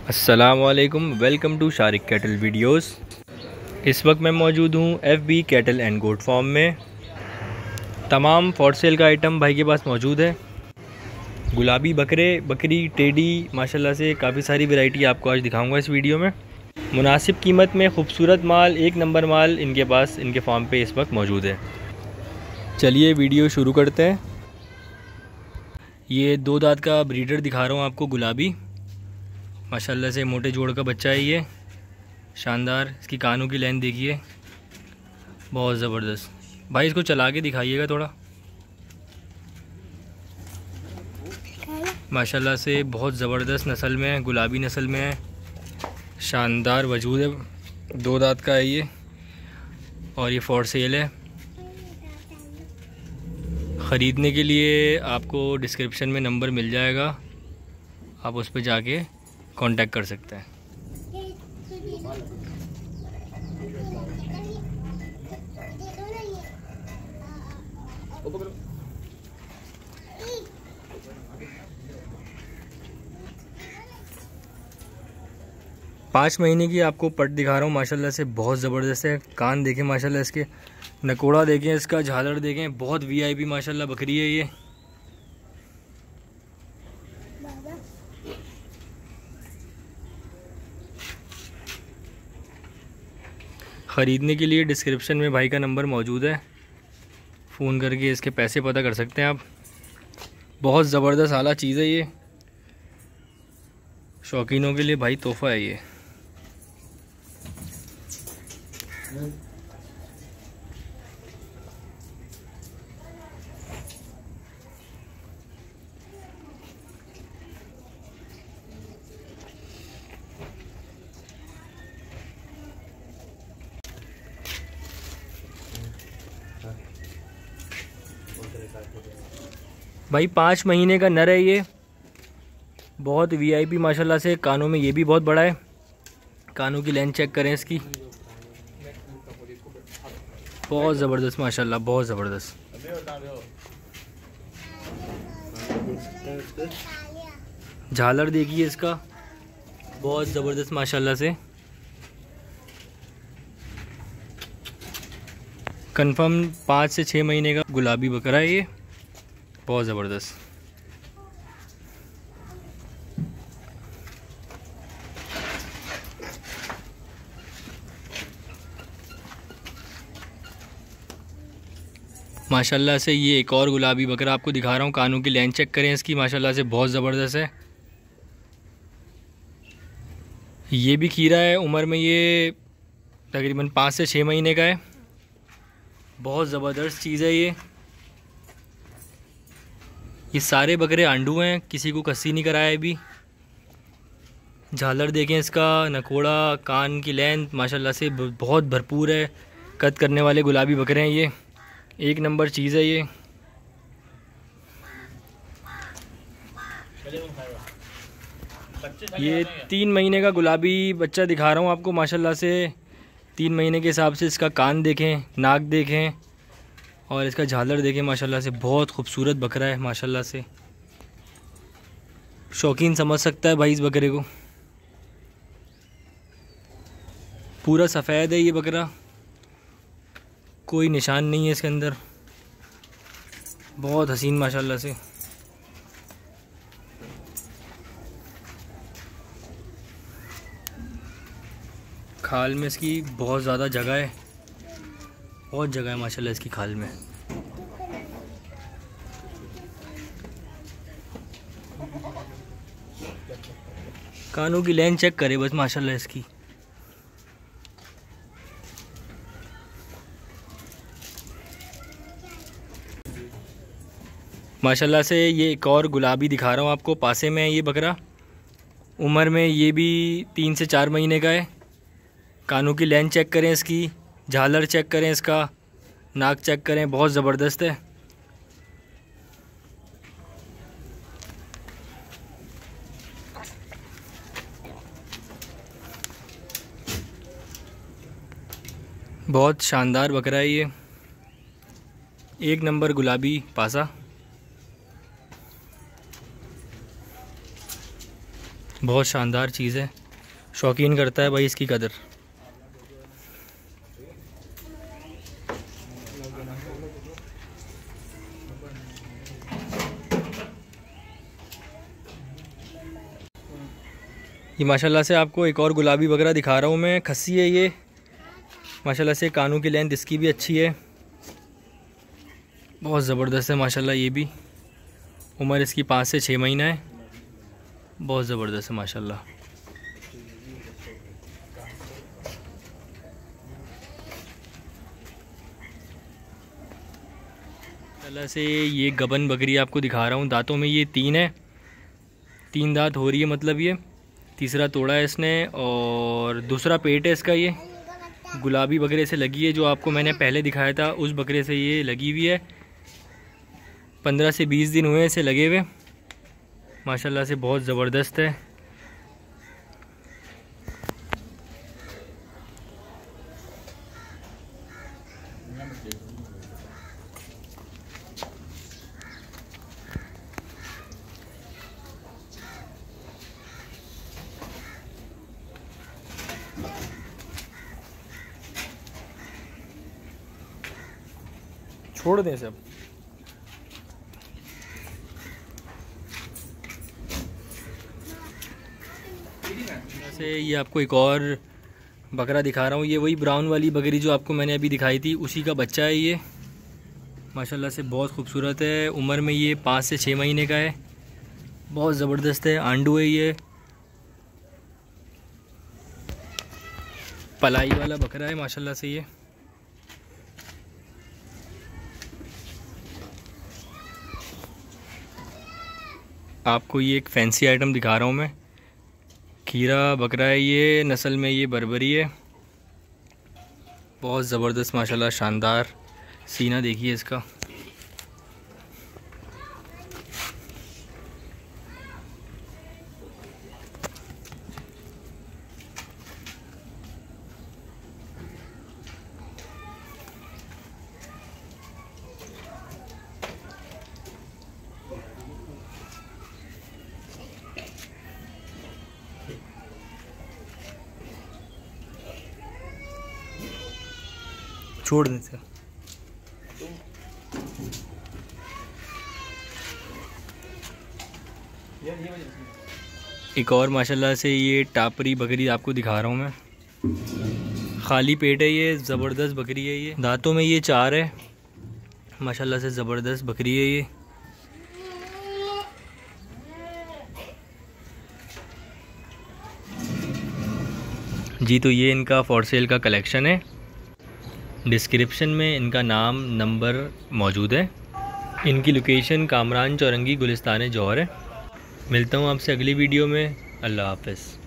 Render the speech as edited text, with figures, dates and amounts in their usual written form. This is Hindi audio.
अस्सलामुअलैकुम, welcome to Shariq cattle videos. इस वक्त मैं मौजूद हूँ FB cattle and goat farm में। तमाम फॉर सेल का आइटम भाई के पास मौजूद है। गुलाबी बकरे, बकरी, टेडी, माशाल्लाह से काफ़ी सारी वैरायटी आपको आज दिखाऊंगा इस वीडियो में। मुनासिब कीमत में खूबसूरत माल, एक नंबर माल इनके पास, इनके फार्म पे इस वक्त मौजूद है। चलिए वीडियो शुरू करते हैं। ये 2 दांत का ब्रीडर दिखा रहा हूँ आपको, गुलाबी, माशाल्लाह से मोटे जोड़ का बच्चा है ये, शानदार। इसकी कानों की लेंथ देखिए, बहुत ज़बरदस्त। भाई इसको चला के दिखाइएगा थोड़ा। माशाल्लाह से बहुत ज़बरदस्त नस्ल में है, गुलाबी नस्ल में है, शानदार वजूद है। 2 दांत का है ये और ये फॉर सेल है। ख़रीदने के लिए आपको डिस्क्रिप्शन में नंबर मिल जाएगा, आप उस पर जाके कांटेक्ट कर सकते हैं। पाँच महीने की आपको पट दिखा रहा हूँ, माशाल्लाह से बहुत ज़बरदस्त है। कान देखें माशाल्लाह इसके, नकोड़ा देखें इसका, झालर देखें, बहुत VIP माशाल्लाह बकरी है ये। ख़रीदने के लिए डिस्क्रिप्शन में भाई का नंबर मौजूद है, फ़ोन करके इसके पैसे पता कर सकते हैं आप। बहुत ज़बरदस्त आला चीज़ है ये, शौकीनों के लिए भाई तोहफ़ा है ये। भाई 5 महीने का नर है ये, बहुत VIP माशाल्लाह से। कानों में ये भी बहुत बड़ा है, कानों की लेंथ चेक करें इसकी, बहुत ज़बरदस्त माशाल्लाह, बहुत ज़बरदस्त। झालर देखिए इसका, बहुत ज़बरदस्त माशाल्लाह से। कंफर्म 5 से 6 महीने का गुलाबी बकरा है ये, बहुत ज़बरदस्त। माशाल्लाह से ये एक और गुलाबी बकरा आपको दिखा रहा हूँ। कानों की लेंथ चेक करें इसकी, माशाल्लाह से बहुत ज़बरदस्त है। ये भी खीरा है, उम्र में ये तकरीबन 5 से 6 महीने का है, बहुत ज़बरदस्त चीज़ है ये। ये सारे बकरे आंडू हैं, किसी को कस्सी नहीं कराया अभी। झालर देखें इसका, नकोड़ा, कान की लेंथ माशाल्लाह से बहुत भरपूर है। कद करने वाले गुलाबी बकरे हैं ये, एक नंबर चीज़ है ये। ये 3 महीने का गुलाबी बच्चा दिखा रहा हूँ आपको, माशाल्लाह से 3 महीने के हिसाब से इसका कान देखें, नाक देखें और इसका झालर देखें, माशाल्लाह से बहुत खूबसूरत बकरा है माशाल्लाह से। शौकीन समझ सकता है भाई इस बकरे को। पूरा सफ़ेद है ये बकरा, कोई निशान नहीं है इसके अंदर, बहुत हसीन माशाल्लाह से। खाल में इसकी बहुत ज़्यादा जगह है, बहुत जगह है माशाल्लाह इसकी खाल में। कानों की लेंथ चेक करे बस माशाल्लाह इसकी। माशाल्लाह से ये एक और गुलाबी दिखा रहा हूँ आपको, पासे में है ये बकरा। उम्र में ये भी 3 से 4 महीने का है। कानों की लेंथ चेक करें इसकी, झालर चेक करें इसका, नाक चेक करें, बहुत ज़बरदस्त है। बहुत शानदार बकरा है ये, एक नंबर गुलाबी पासा। बहुत शानदार चीज़ है। शौकीन करता है भाई इसकी कदर। ये माशाल्लाह से आपको एक और गुलाबी बकरा दिखा रहा हूँ मैं, खस्सी है ये। माशाल्लाह से कानों की लेंथ इसकी भी अच्छी है, बहुत ज़बरदस्त है माशाल्लाह। ये भी उम्र इसकी 5 से 6 महीना है, बहुत ज़बरदस्त है माशाल्लाह। माशाल्लाह से ये गबन बकरी आपको दिखा रहा हूँ। दांतों में ये 3 है, 3 दांत हो रही है, मतलब ये तीसरा तोड़ा है इसने। और दूसरा पेट है इसका, ये गुलाबी बकरे से लगी है, जो आपको मैंने पहले दिखाया था उस बकरे से ये लगी हुई है। 15 से 20 दिन हुए इसे लगे हुए, माशाल्लाह से बहुत ज़बरदस्त है। छोड़ दें सब। से ये आपको एक और बकरा दिखा रहा हूँ। ये वही ब्राउन वाली बकरी जो आपको मैंने अभी दिखाई थी, उसी का बच्चा है ये। माशाल्लाह से बहुत खूबसूरत है। उम्र में ये 5 से 6 महीने का है, बहुत ज़बरदस्त है। आंडू है ये, पलाई वाला बकरा है माशाल्लाह से ये। आपको ये एक फैंसी आइटम दिखा रहा हूँ मैं, खीरा बकरा है ये, नस्ल में ये बर्बरी है, बहुत ज़बरदस्त माशाल्लाह, शानदार। सीना देखिए इसका। छोड़ दें सर। एक और माशाल्लाह से ये टापरी बकरी आपको दिखा रहा हूँ मैं, खाली पेट है ये, ज़बरदस्त बकरी है ये। दांतों में ये 4 है, माशाल्लाह से ज़बरदस्त बकरी है ये। जी तो ये इनका फॉर सेल का कलेक्शन है। डिस्क्रिप्शन में इनका नाम, नंबर मौजूद है। इनकी लोकेशन कामरान चौरंगी, गुलिस्तान जौहर है। मिलता हूँ आपसे अगली वीडियो में। अल्लाह हाफ़िज़।